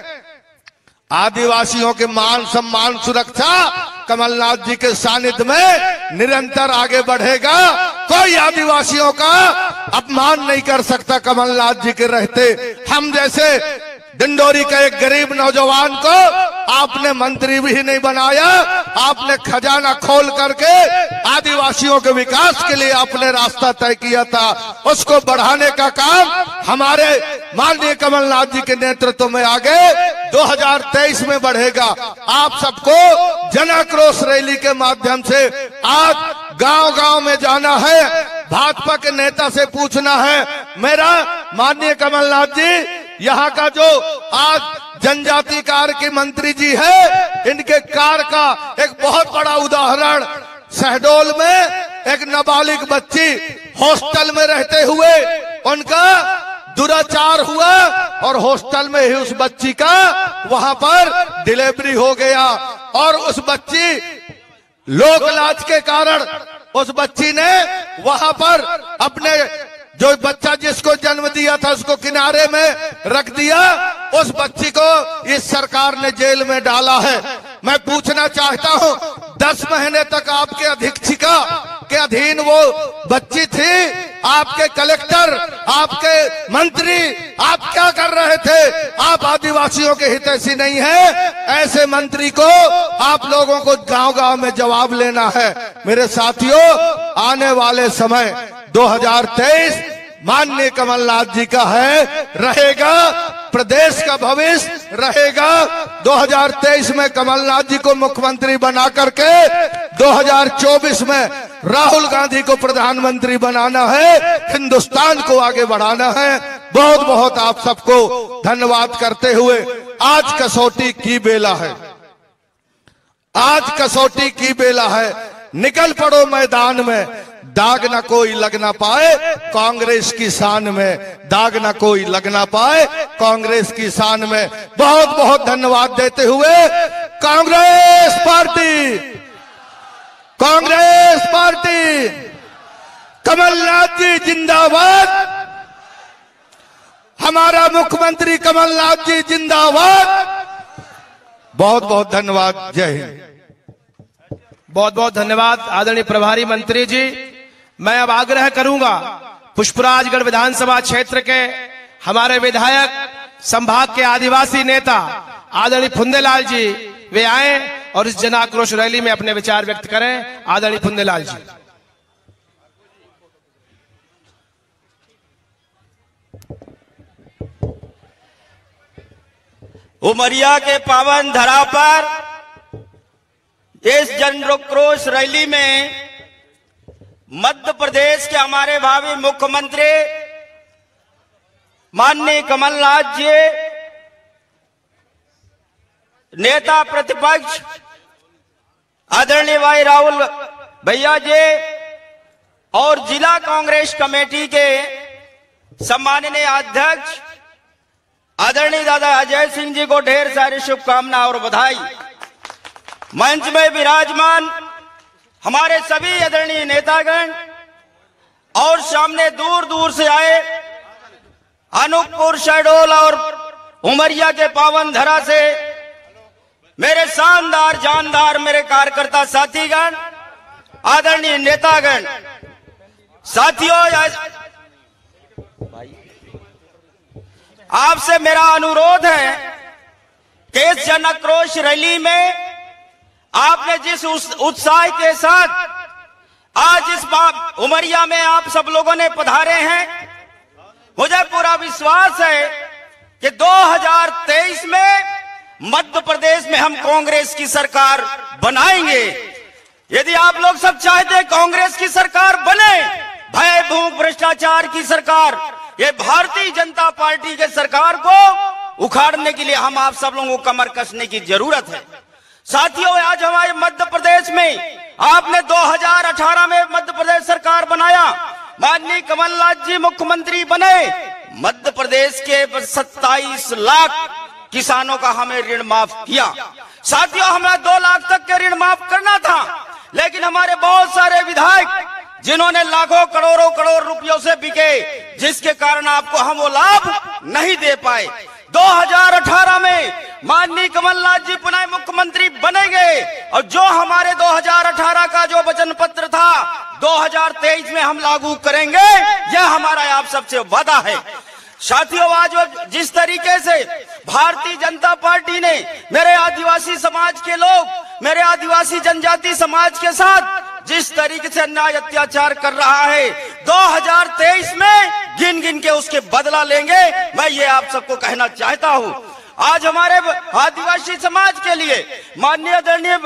Speaker 1: आदिवासियों के मान सम्मान सुरक्षा कमलनाथ जी के सानिध्य में निरंतर आगे बढ़ेगा। कोई आदिवासियों का अपमान नहीं कर सकता कमलनाथ जी के रहते। हम जैसे डिंडोरी का एक गरीब नौजवान को आपने मंत्री भी नहीं बनाया, आपने खजाना खोल करके आदिवासियों के विकास के लिए आपने रास्ता तय किया था। उसको बढ़ाने का काम हमारे माननीय कमलनाथ जी के नेतृत्व में आगे दो हज़ार तेईस में बढ़ेगा। आप सबको जन आक्रोश रैली के माध्यम से आज गांव गांव में जाना है, भाजपा के नेता से पूछना है। मेरा माननीय कमलनाथ जी, यहाँ का जो आज जनजाति कार्य के मंत्री जी है, इनके कार्य का एक बहुत बड़ा उदाहरण शहडोल में एक नाबालिग बच्ची हॉस्टल में रहते हुए उनका दुराचार हुआ और हॉस्टल में ही उस बच्ची का वहां पर डिलीवरी हो गया और उस बच्ची लोक लाज के कारण उस बच्ची ने वहां पर अपने जो बच्चा जिसको जन्म दिया था उसको किनारे में रख दिया। उस बच्ची को इस सरकार ने जेल में डाला है। मैं पूछना चाहता हूं, दस महीने तक आपके अधीक्षिका के अधीन वो बच्ची थी, आपके कलेक्टर, आपके मंत्री, आप क्या कर रहे थे? आप आदिवासियों के हितैषी नहीं है। ऐसे मंत्री को आप लोगों को गांव गांव में जवाब लेना है। मेरे साथियों, आने वाले समय दो हज़ार तेईस माननीय कमलनाथ जी का है, रहेगा, प्रदेश का भविष्य रहेगा। दो हज़ार तेईस में कमलनाथ जी को मुख्यमंत्री बना करके दो हज़ार चौबीस में राहुल गांधी को प्रधानमंत्री बनाना है, हिंदुस्तान को आगे बढ़ाना है। बहुत बहुत आप सबको धन्यवाद करते हुए, आज कसौटी की बेला है, आज कसौटी की बेला है। निकल पड़ो मैदान में, दाग ना कोई लग ना पाए कांग्रेस की शान में, दाग ना कोई लग ना पाए कांग्रेस की शान में। बहुत बहुत धन्यवाद देते हुए, कांग्रेस पार्टी, कांग्रेस पार्टी, कमलनाथ जी जिंदाबाद, हमारा मुख्यमंत्री कमलनाथ जी जिंदाबाद। बहुत बहुत धन्यवाद। जय हिंद।
Speaker 3: बहुत बहुत धन्यवाद आदरणीय प्रभारी मंत्री जी। मैं अब आग्रह करूंगा पुष्पराजगढ़ विधानसभा क्षेत्र के हमारे विधायक, संभाग के आदिवासी नेता आदरणीय फुंदेलाल जी, वे आए और इस जन आक्रोश रैली में अपने विचार व्यक्त करें। आदरणीय फुंदेलाल जी।
Speaker 6: उमरिया के पावन धरा पर इस जन आक्रोश रैली में मध्य प्रदेश के हमारे भावी मुख्यमंत्री माननीय कमलनाथ जी, नेता प्रतिपक्ष आदरणीय भाई राहुल भैया जी और जिला कांग्रेस कमेटी के सम्माननीय अध्यक्ष आदरणीय दादा अजय सिंह जी को ढेर सारी शुभकामनाएं और बधाई। मंच में विराजमान हमारे सभी आदरणीय नेतागण और सामने दूर दूर से आए अनूपपुर, शहडोल और उमरिया के पावन धरा से मेरे शानदार जानदार मेरे कार्यकर्ता साथीगण, आदरणीय नेतागण, साथियों, आपसे मेरा अनुरोध है कि इस जन आक्रोश रैली में आपने जिस उत्साह के साथ आज इस उमरिया में आप सब लोगों ने पधारे हैं, मुझे पूरा विश्वास है कि दो हज़ार तेईस में मध्य प्रदेश में हम कांग्रेस की सरकार बनाएंगे। यदि आप लोग सब चाहते हैं कांग्रेस की सरकार बने, भय भूख भ्रष्टाचार की सरकार, ये भारतीय जनता पार्टी के सरकार को उखाड़ने के लिए हम आप सब लोगों को कमर कसने की जरूरत है। साथियों, आज हमारे मध्य प्रदेश में आपने दो हज़ार अठारह में मध्य प्रदेश सरकार बनाया, माननीय कमलनाथ जी मुख्यमंत्री बने, मध्य प्रदेश के सत्ताईस लाख किसानों का हमें ऋण माफ किया। साथियों, हमें दो लाख तक के ऋण माफ करना था, लेकिन हमारे बहुत सारे विधायक जिन्होंने लाखों करोड़ों करोड़ रुपयों से बिके, जिसके कारण आपको हम वो लाभ नहीं दे पाए। दो हज़ार अठारह में माननीय कमलनाथ जी पुनः मुख्यमंत्री बनेंगे और जो हमारे दो हज़ार अठारह का जो वचन पत्र था दो हज़ार तेईस में हम लागू करेंगे, यह हमारा आप सबसे वादा है। साथियों, आज जिस तरीके से भारतीय जनता पार्टी ने मेरे आदिवासी समाज के लोग, मेरे आदिवासी जनजाति समाज के साथ जिस तरीके से अन्याय अत्याचार कर रहा है, दो हज़ार तेईस में गिन गिन के उसके बदला लेंगे, मैं ये आप सबको कहना चाहता हूँ। आज हमारे आदिवासी समाज के लिए माननीय आदरणीय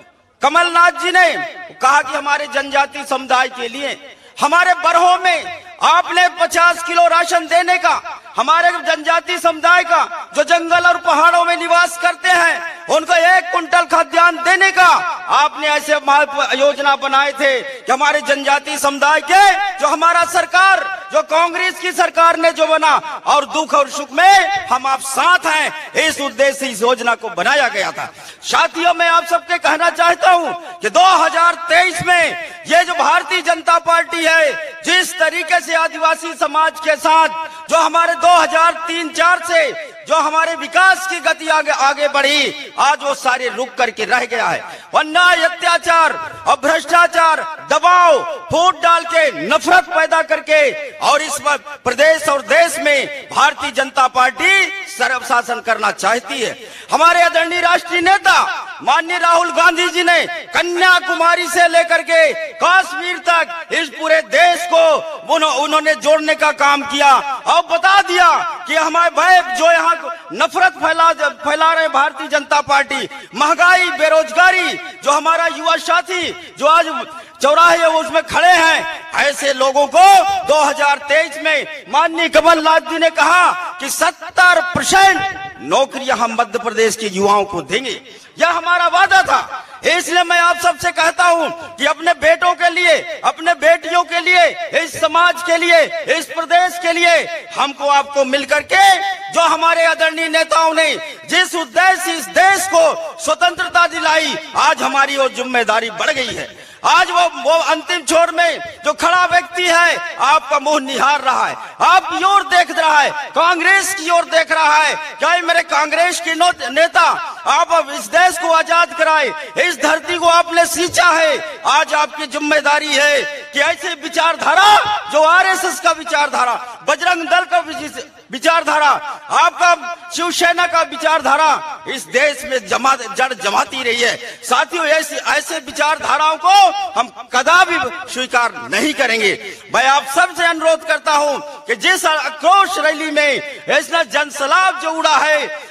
Speaker 6: कमलनाथ जी ने कहा कि हमारे जनजाति समुदाय के लिए हमारे बरहों में आपने पचास किलो राशन देने का, हमारे जनजाति समुदाय का जो जंगल और पहाड़ों में निवास करते हैं उनको एक कुंटल खाद्यान्न देने का आपने ऐसे योजना बनाए थे कि हमारे जनजाति समुदाय के जो हमारा सरकार, जो कांग्रेस की सरकार ने जो बना, और दुख और सुख में हम आप साथ हैं, इस उद्देश्य से इस योजना को बनाया गया था। साथियों, मैं आप सबके कहना चाहता हूं कि दो हज़ार तेईस में ये जो भारतीय जनता पार्टी है, जिस तरीके से आदिवासी समाज के साथ जो हमारे दो हज़ार तीन चार से जो हमारे विकास की गति आगे आगे बढ़ी, आज वो सारे रुक करके रह गया है। अन्याय अत्याचार और भ्रष्टाचार, दबाव, फूट डाल के, नफरत पैदा करके और इस प्रदेश और देश में भारतीय जनता पार्टी सर्व शासन करना चाहती है। हमारे आदरणीय राष्ट्रीय नेता माननीय राहुल गांधी जी ने कन्याकुमारी से लेकर के कश्मीर तक इस पूरे देश को उन्होंने जोड़ने का काम किया और बता दिया कि हमारे भय जो यहाँ नफरत फैला फैला रहे भारतीय जनता पार्टी, महंगाई, बेरोजगारी, जो हमारा युवा साथी जो आज चौराहे उसमें खड़े हैं, ऐसे लोगों को दो हज़ार तेईस में माननीय कमलनाथ जी ने कहा कि सत्तर परसेंट नौकरियां हम मध्य प्रदेश के युवाओं को देंगे। यह हमारा वादा था। इसलिए मैं आप सबसे कहता हूं कि अपने बेटों के लिए, अपने बेटियों के लिए, इस समाज के लिए, इस प्रदेश के लिए हमको आपको मिलकर के जो हमारे आदरणीय नेताओं ने जिस उद्देश्य से इस देश को स्वतंत्रता दिलाई, आज हमारी वो जिम्मेदारी बढ़ गई है। आज वो वो अंतिम छोर में जो खड़ा व्यक्ति है आपका मुंह निहार रहा है, आप की ओर देख रहा है, कांग्रेस की ओर देख रहा है। क्या मेरे कांग्रेस के नेता आप इस देश को आजाद कराए, इस धरती को आपने सींचा है, आज आपकी जिम्मेदारी है कि ऐसे विचारधारा जो आरएसएस का विचारधारा, बजरंग दल का विचारधारा, आपका शिवसेना का विचारधारा इस देश में जमा जड़ जमाती रही है। साथियों, ऐसे ऐसे विचारधाराओं को हम कदापि स्वीकार नहीं करेंगे। मैं आप सबसे अनुरोध करता हूं कि जिस आक्रोश रैली में इसने जनसलाब जो उड़ा है,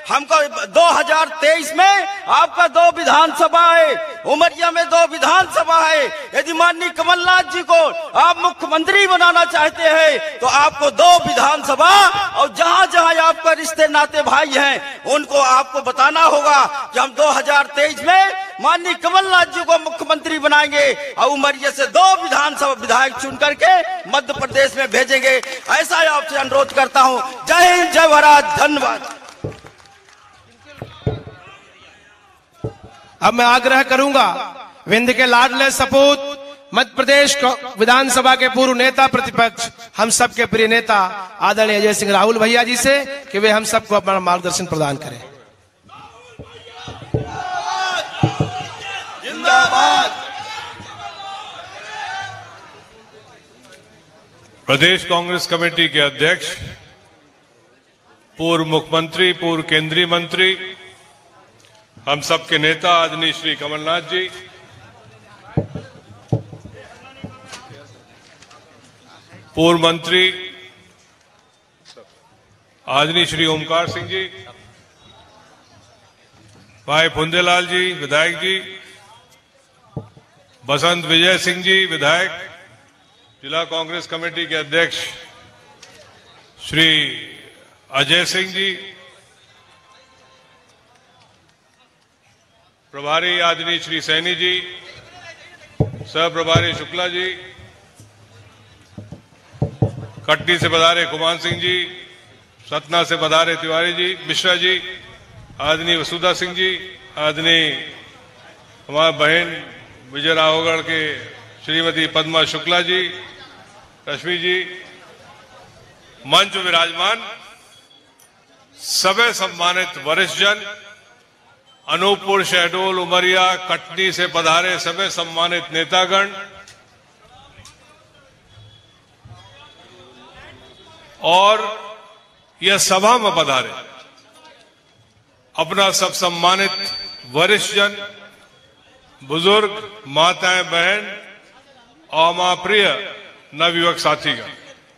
Speaker 6: हमको दो हज़ार तेईस में आपका दो विधानसभा है, उमरिया में दो विधानसभा है। यदि माननीय कमलनाथ जी को आप मुख्यमंत्री बनाना चाहते हैं तो आपको दो विधानसभा और जहां जहां आपका रिश्ते नाते भाई हैं उनको आपको बताना होगा कि हम दो हज़ार तेईस में माननीय कमलनाथ जी को मुख्यमंत्री बनाएंगे और उमरिया से दो विधानसभा विधायक चुन करके मध्य प्रदेश में भेजेंगे। ऐसा आपसे अनुरोध करता हूं। जय हिंद, जय भारत, धन्यवाद।
Speaker 3: अब मैं आग्रह करूंगा विंध्य के लाडले सपूत मध्य प्रदेश विधानसभा के पूर्व नेता प्रतिपक्ष हम सब के प्रिय नेता आदरणीय अजय सिंह राहुल भैया जी से कि वे हम सबको अपना मार्गदर्शन प्रदान करें।
Speaker 6: जिंदाबाद।
Speaker 7: प्रदेश कांग्रेस कमेटी के अध्यक्ष, पूर्व मुख्यमंत्री, पूर्व केंद्रीय मंत्री, हम सबके नेता आदरणीय श्री कमलनाथ जी, पूर्व मंत्री आदरणीय श्री ओमकार सिंह जी, भाई फुंदेलाल जी विधायक जी, बसंत विजय सिंह जी विधायक, जिला कांग्रेस कमेटी के अध्यक्ष श्री अजय सिंह जी, प्रभारी आदरणीय श्री सैनी जी, सह प्रभारी शुक्ला जी, कटनी से पधारे कुमार सिंह जी, सतना से पधारे तिवारी जी, मिश्रा जी, आदरणीय वसुधा सिंह जी, आदरणीय हमारे बहन विजय रावगढ़ के श्रीमती पद्मा शुक्ला जी, रश्मि जी, मंच विराजमान सभी सम्मानित वरिष्ठ जन, अनूपपुर, शहडोल, उमरिया, कटनी से पधारे सभी सम्मानित नेतागण और यह सभा में पधारे अपना सब सम्मानित वरिष्ठ जन, बुजुर्ग, माताएं, बहन और मां प्रिय नवयुवक साथीगण,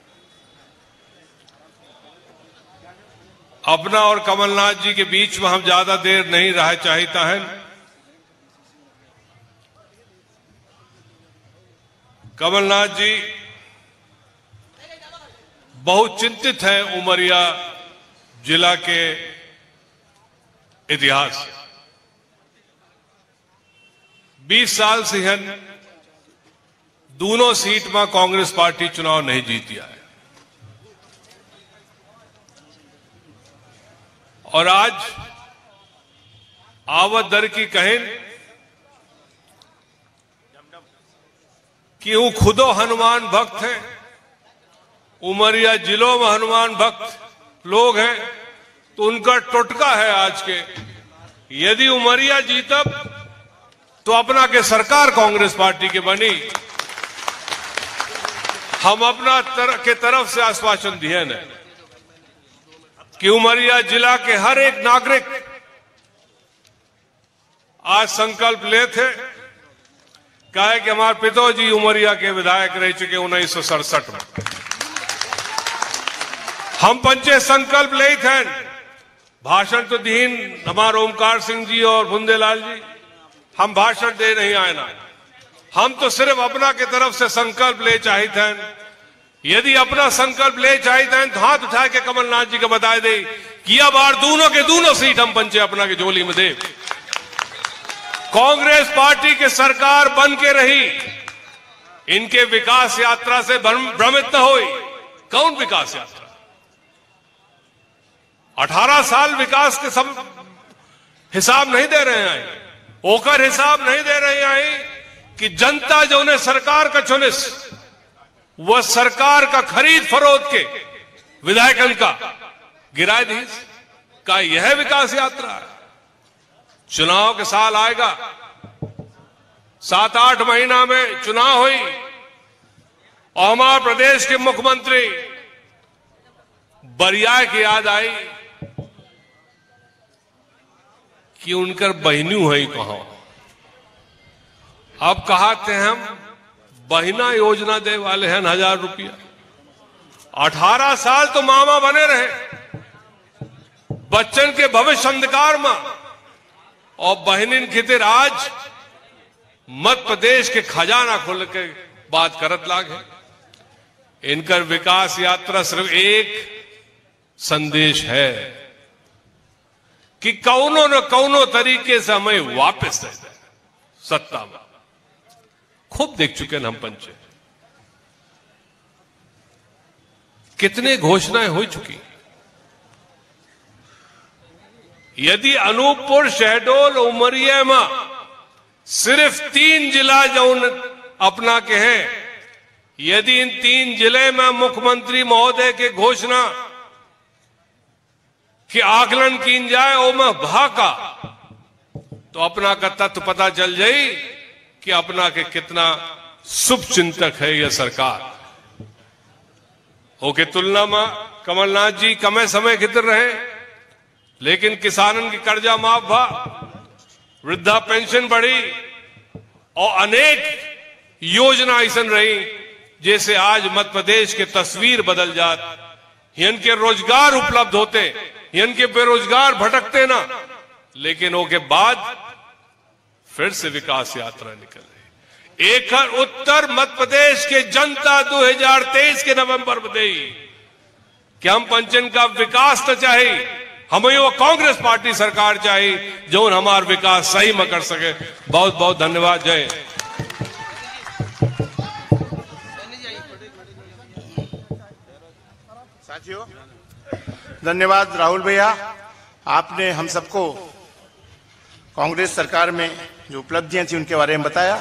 Speaker 7: अपना और कमलनाथ जी के बीच में हम ज्यादा देर नहीं रह चाहता है। कमलनाथ जी बहुत चिंतित हैं उमरिया जिला के इतिहास से। बीस साल से हैं दोनों सीट में कांग्रेस पार्टी चुनाव नहीं जीती है और आज आवत दर की कहें कि वो खुदो हनुमान भक्त हैं, उमरिया जिलों में हनुमान भक्त लोग हैं, तो उनका टोटका है आज के, यदि उमरिया जीतब तो अपना के सरकार कांग्रेस पार्टी के बनी। हम अपना तर, के तरफ से आश्वासन दिए न कि उमरिया जिला के हर एक नागरिक आज संकल्प ले थे, कहे कि हमारे पिताजी उमरिया के विधायक रह चुके उन्नीस सौ सड़सठ में। हम पंचे संकल्प ले थे, भाषण तो दीन हमारे ओमकार सिंह जी और बुंदेलाल जी, हम भाषण दे नहीं आए ना, हम तो सिर्फ अपना के तरफ से संकल्प ले चाहते हैं। यदि अपना संकल्प ले चाहते हैं तो हाथ उठा के कमलनाथ जी को बता दे कि अब बार दोनों के दोनों सीट हम पंचे अपना के झोली में दे। कांग्रेस पार्टी की सरकार बन के रही, इनके विकास यात्रा से भ्रमित न होई। कौन विकास यात्रा? अठारह साल विकास के सब हिसाब नहीं दे रहे हैं, ओकर हिसाब नहीं दे रहे हैं कि जनता जो उन्हें सरकार का चुनिस, वह सरकार का खरीद फरोख्त के विधायकन का गिराए दी का यह विकास यात्रा है। चुनाव के साल आएगा, सात आठ महीना में चुनाव हुई और हमारे प्रदेश के मुख्यमंत्री बरिया की याद आई कि उनकर बहनू है कहां। अब कहाते हैं हम बहिना योजना दे वाले हैं हजार रुपया। अठारह साल तो मामा बने रहे, बच्चन के भविष्य अंधकार में और बहनिन खितिर आज मध्य प्रदेश के खजाना खोल के बात करत लागे। इनकर विकास यात्रा सिर्फ एक संदेश है कि कौनो न कौनो तरीके से हमें वापस दे दे सत्ता में। खूब देख चुके हैं हम पंचे, कितने घोषणाएं हो चुकी। यदि अनूपपुर, शहडोल, उमरिया में सिर्फ तीन जिला जो अपना के हैं, यदि इन तीन जिले में मुख्यमंत्री महोदय के घोषणा कि आकलन की जाए ओ में भाका, तो अपना का तत्व पता चल जाए कि अपना के कितना शुभ चिंतक है यह सरकार। ओके तुलना में कमलनाथ जी कमे समय खितर रहे, लेकिन किसानन की कर्जा माफ भा, वृद्धा पेंशन बढ़ी और अनेक योजना ऐसा रही जैसे आज मध्य प्रदेश के तस्वीर बदल जात। इनके रोजगार उपलब्ध होते, इनके बेरोजगार भटकते ना, लेकिन ओके बाद फिर से विकास यात्रा निकल रही। एक उत्तर मध्य प्रदेश के जनता दो हज़ार तेईस के नवंबर में दी कि हम पंचन का विकास तो चाहिए, हमें वो कांग्रेस पार्टी सरकार चाहिए जो हमारा विकास सही में कर सके। बहुत बहुत धन्यवाद। जय।
Speaker 2: साथियों, धन्यवाद राहुल भैया, आपने हम सबको कांग्रेस सरकार में जो उपलब्धियां थी उनके बारे में बताया।